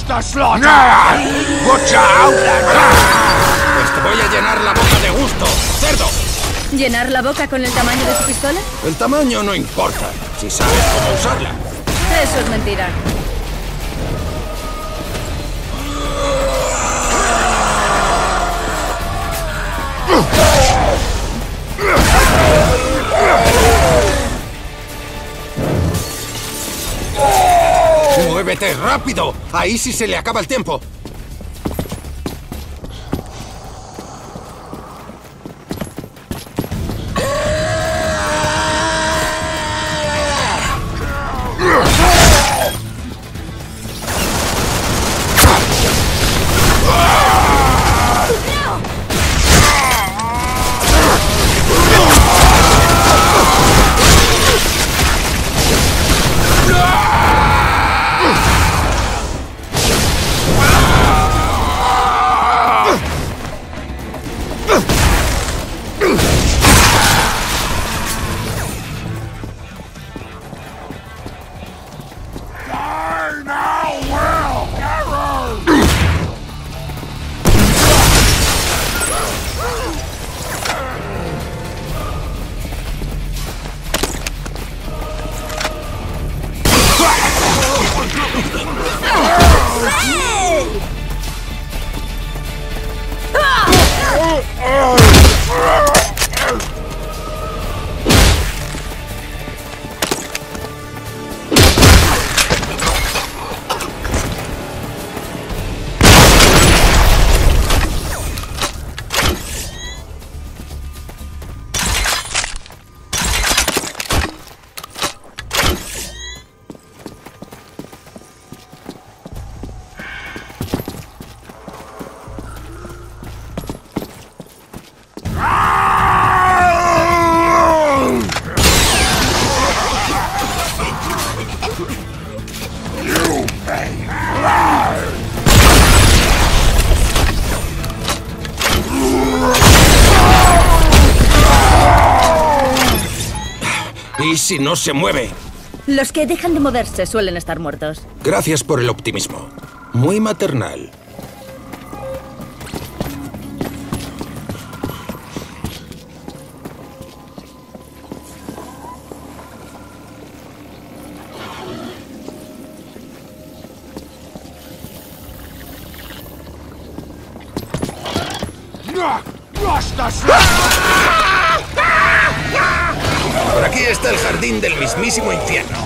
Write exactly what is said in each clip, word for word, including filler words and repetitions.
the slaughter! Watch out! Pues te voy a llenar la boca de gusto, cerdo. ¿Llenar la boca con el tamaño de su pistola? El tamaño no importa, si sabes cómo usarla. Eso es mentira. ¡Muévete rápido! Ahí sí se le acaba el tiempo. ¿Y si no se mueve? Los que dejan de moverse suelen estar muertos. Gracias por el optimismo. Muy maternal. Por aquí está el jardín del mismísimo infierno.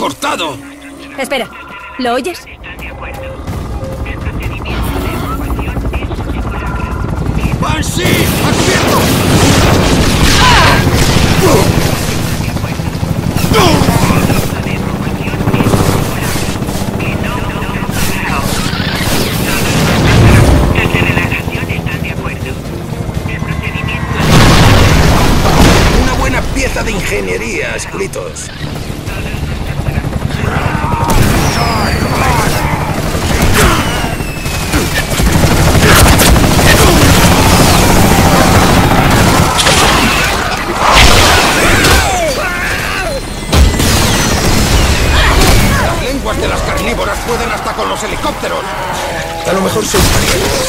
cortado! Espera, ¿lo oyes? ¡Banshee! ¡Abierto! Una buena pieza de ingeniería, escritos. De las carnívoras pueden hasta con los helicópteros. A lo mejor son parientes.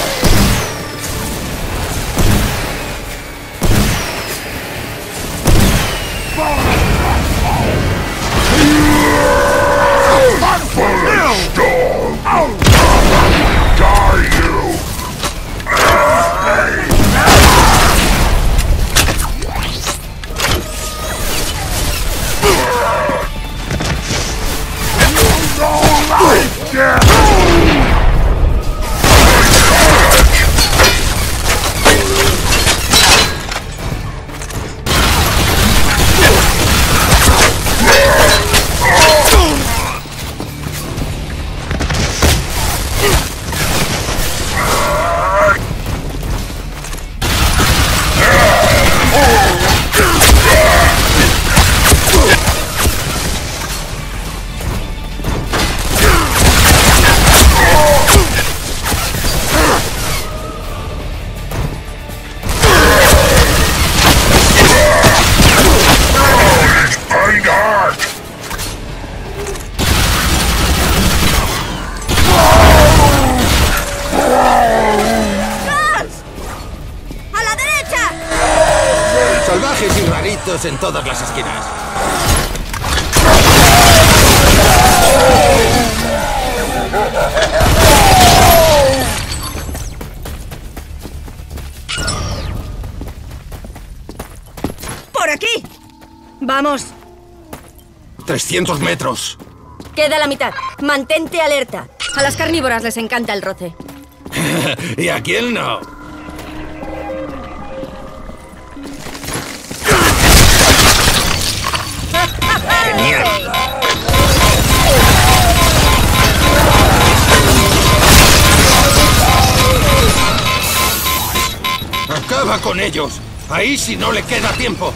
Salvajes y raritos en todas las esquinas. ¡Por aquí! ¡Vamos! trescientos metros. Queda la mitad. Mantente alerta. A las carnívoras les encanta el roce. ¿Y a quién no? ¡Genial! ¡Acaba con ellos! Ahí si no le queda tiempo.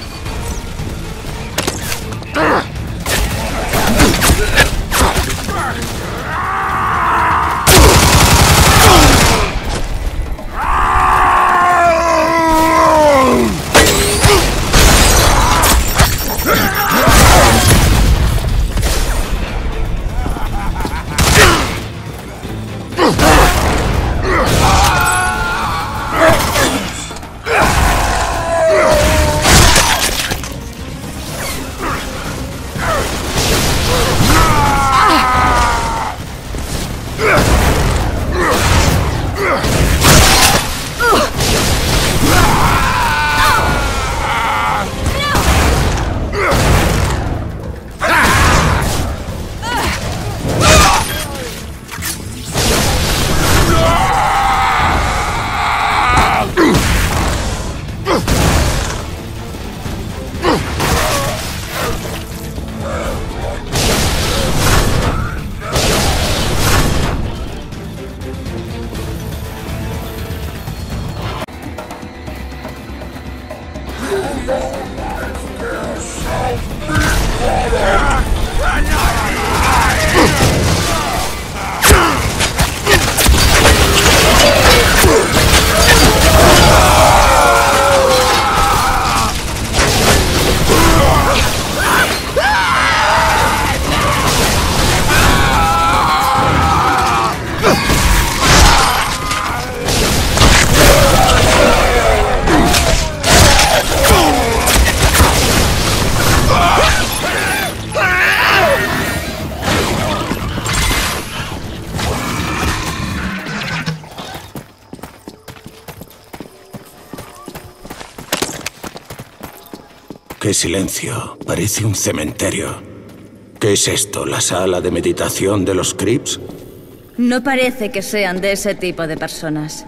¡Qué silencio! Parece un cementerio. ¡Qué ¿Qué es esto? ¿La sala de meditación de los Crips? No parece que sean de ese tipo de personas.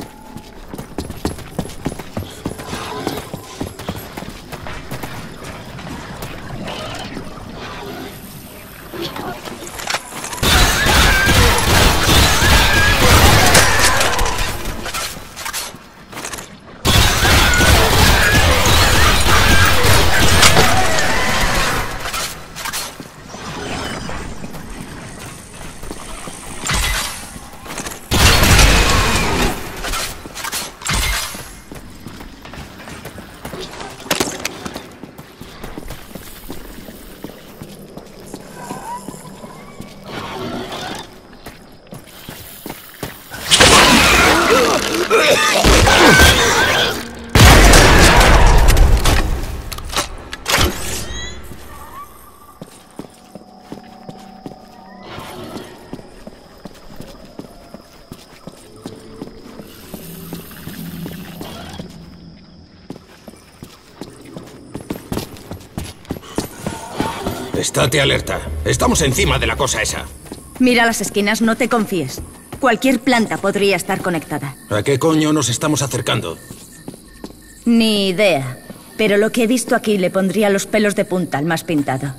Estate alerta. Estamos encima de la cosa esa. Mira las esquinas, no te confíes. Cualquier planta podría estar conectada. ¿A qué coño nos estamos acercando? Ni idea. Pero lo que he visto aquí le pondría los pelos de punta al más pintado.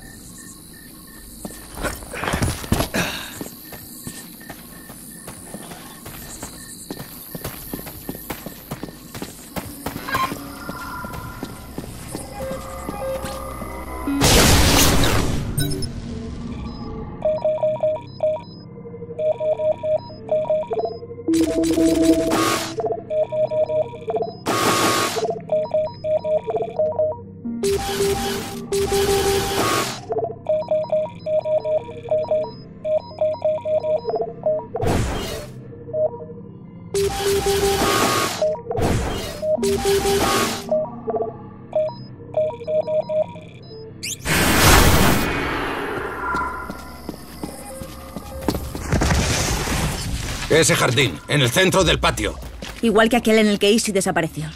Ese jardín, en el centro del patio. Igual que aquel en el que Izzy desapareció.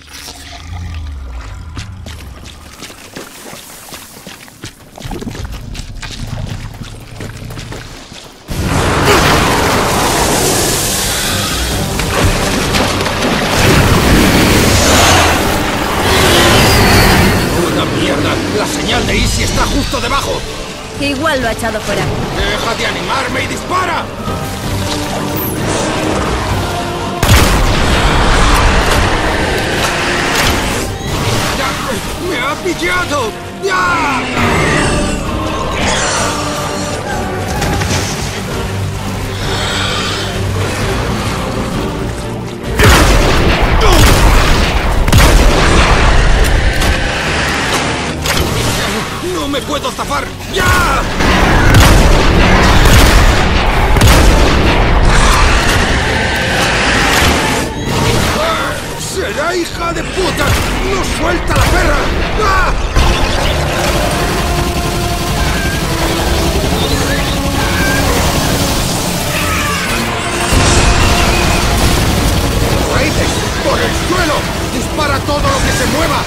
¡Una mierda! La señal de Izzy está justo debajo. Igual lo ha echado fuera. ¡Deja de animarme y dispara! ¡Me ha pillado! ¡Ya! ¡No me puedo zafar! ¡Ya! ¡Será hija de puta! ¡No suelta la perra! ¡Ah! ¡Raíces! ¡Por el suelo! ¡Dispara todo lo que se mueva!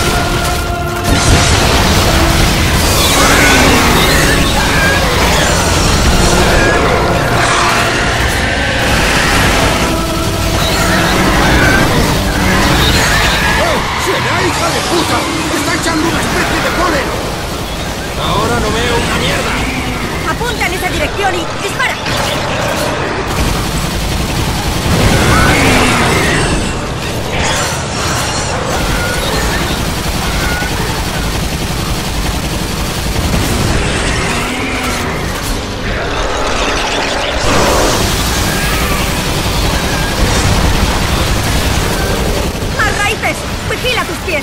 ¡Será hija de puta! ¡Está echando una especie de polen! Ahora no veo una mierda. Apunta en esa dirección y dispara. ¡Más raíces! ¡Vigila tus pies!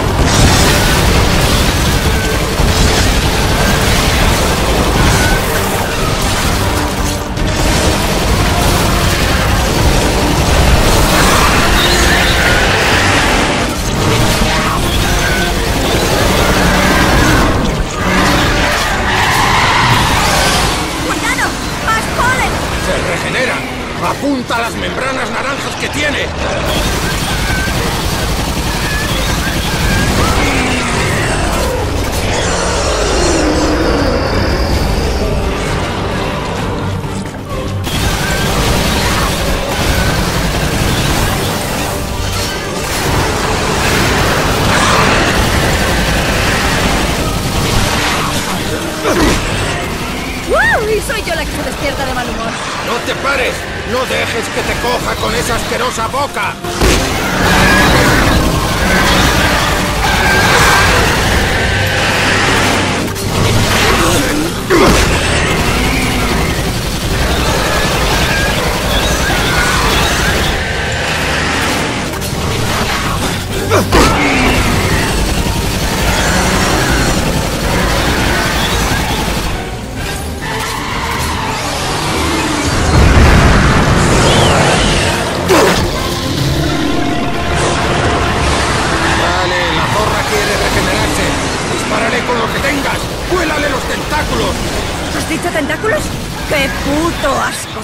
¡Cuidado! ¡Más polen! ¡Se regenera! ¡Apunta a las membranas naranjas que tiene! ¡No dejes que te coja con esa asquerosa boca! Con lo que tengas, ¡vuélale los tentáculos! ¿Has dicho tentáculos? ¡Qué puto asco!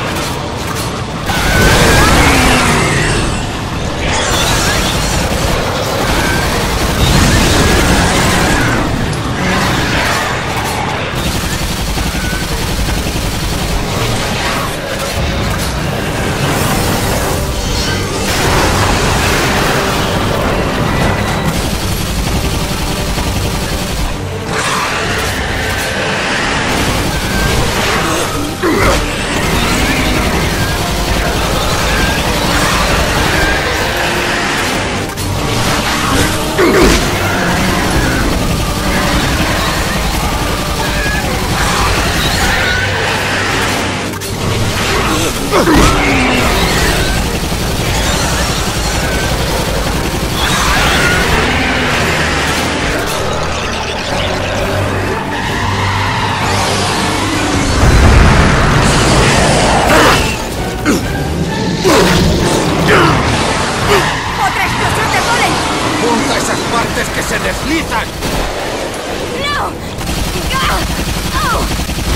¡Que se deslizan! ¡No! ¡Oh!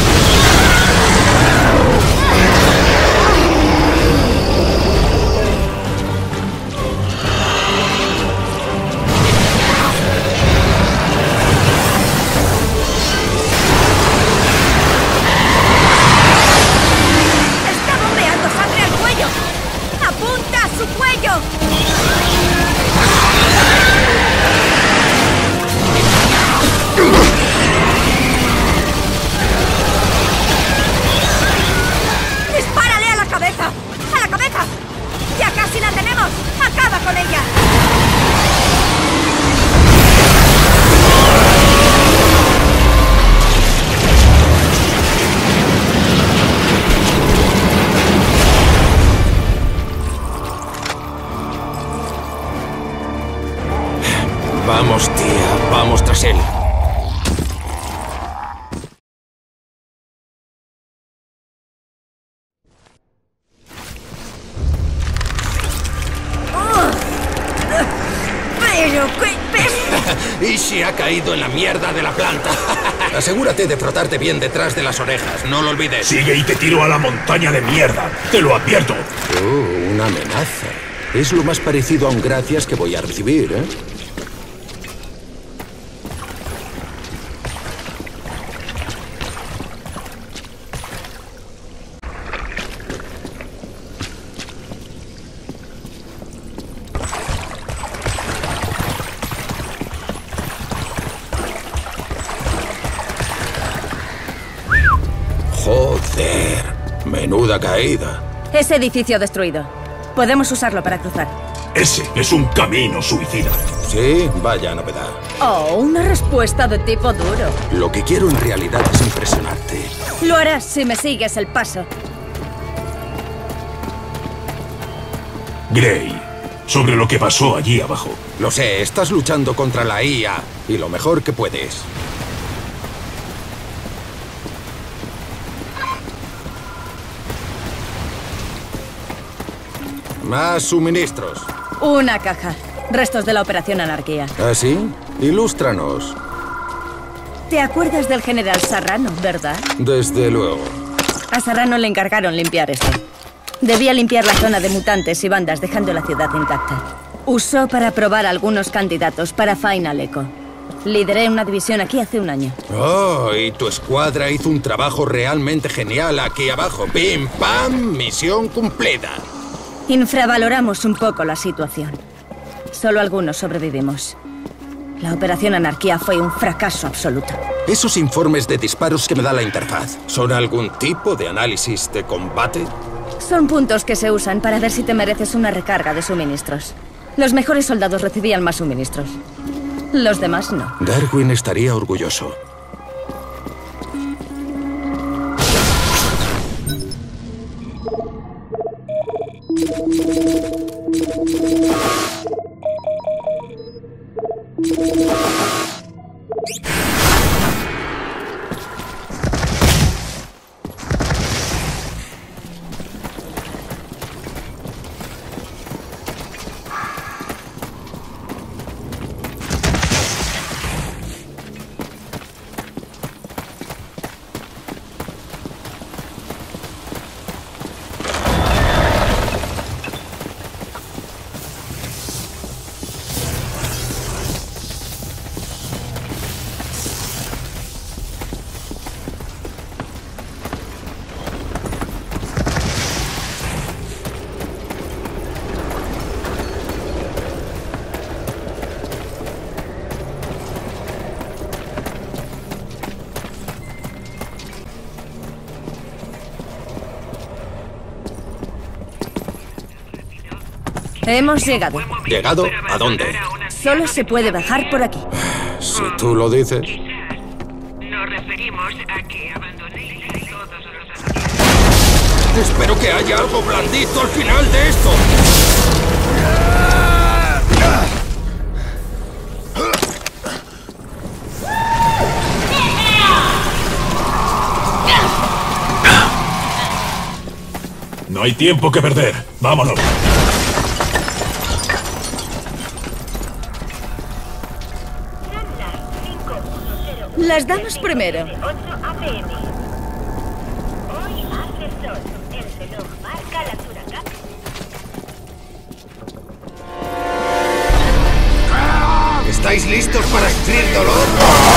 ¡Está bombeando sangre al cuello! ¡Apunta a su cuello! ¡Dispárale a la cabeza! ¡A la cabeza! ¡Ya casi la tenemos! ¡Acaba con ella! Vamos, tía, vamos tras él. ¡Pero qué pesa! Y se ha caído en la mierda de la planta. Asegúrate de frotarte bien detrás de las orejas, no lo olvides. Sigue y te tiro a la montaña de mierda. Te lo advierto. Oh, una amenaza. Es lo más parecido a un gracias que voy a recibir, ¿eh? Joder, menuda caída. Ese edificio destruido. Podemos usarlo para cruzar. Ese es un camino suicida. Sí, vaya novedad. Oh, una respuesta de tipo duro. Lo que quiero en realidad es impresionarte. Lo harás si me sigues el paso. Gray, sobre lo que pasó allí abajo. Lo sé, estás luchando contra la I A y lo mejor que puedes. Más suministros. Una caja. Restos de la Operación Anarquía. ¿Ah, sí? Ilústranos. ¿Te acuerdas del general Serrano, verdad? Desde luego. A Serrano le encargaron limpiar esto. Debía limpiar la zona de mutantes y bandas, dejando la ciudad intacta. Usó para probar a algunos candidatos para Final Echo. Lideré una división aquí hace un año. Oh, y tu escuadra hizo un trabajo realmente genial aquí abajo. ¡Pim, pam! Misión cumplida. Infravaloramos un poco la situación. Solo algunos sobrevivimos. La Operación Anarquía fue un fracaso absoluto. Esos informes de disparos que me da la interfaz, ¿son algún tipo de análisis de combate? Son puntos que se usan para ver si te mereces una recarga de suministros. Los mejores soldados recibían más suministros. Los demás no. Darwin estaría orgulloso. Hemos llegado. ¿Llegado? ¿A dónde? Solo se puede bajar por aquí. Si tú lo dices. Nos referimos a que abandonéis todos los asuntos. Espero que haya algo blandito al final de esto. No hay tiempo que perder. Vámonos. Las damos primero. ocho A M. Hoy hace sol. El reloj marca la huracán. ¿Estáis listos para sufrir dolor?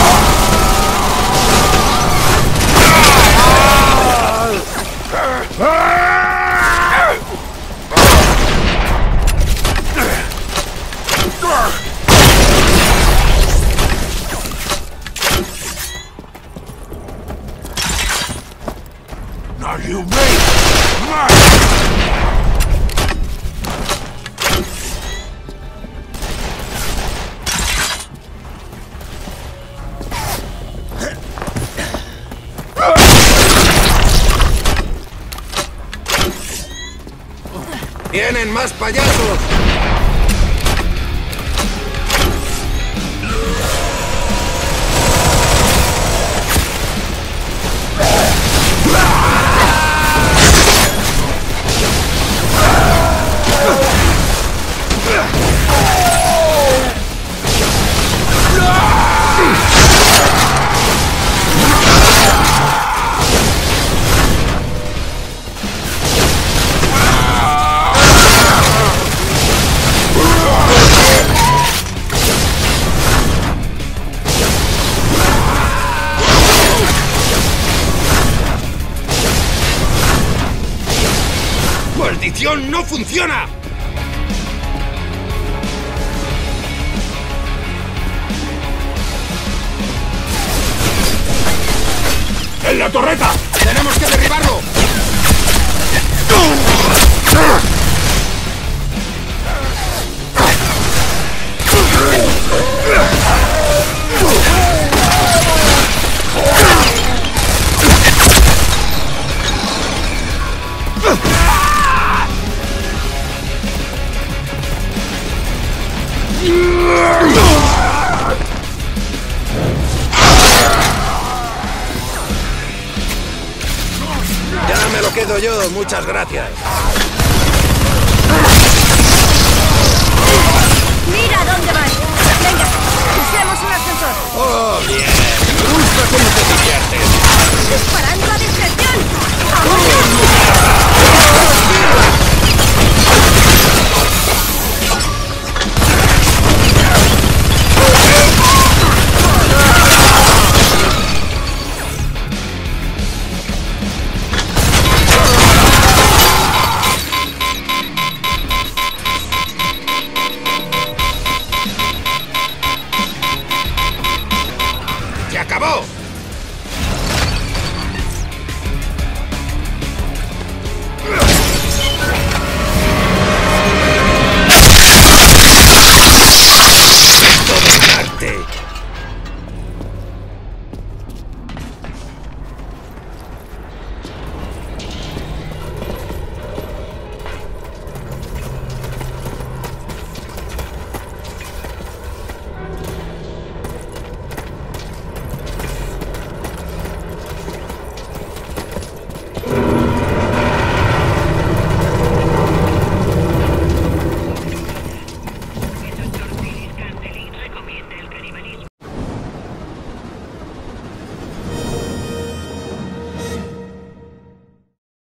You made ¡Vienen más payasos! ¡Maldición, no funciona! ¡En la torreta! ¡Tenemos que derribarlo! Ya me lo quedo yo, muchas gracias.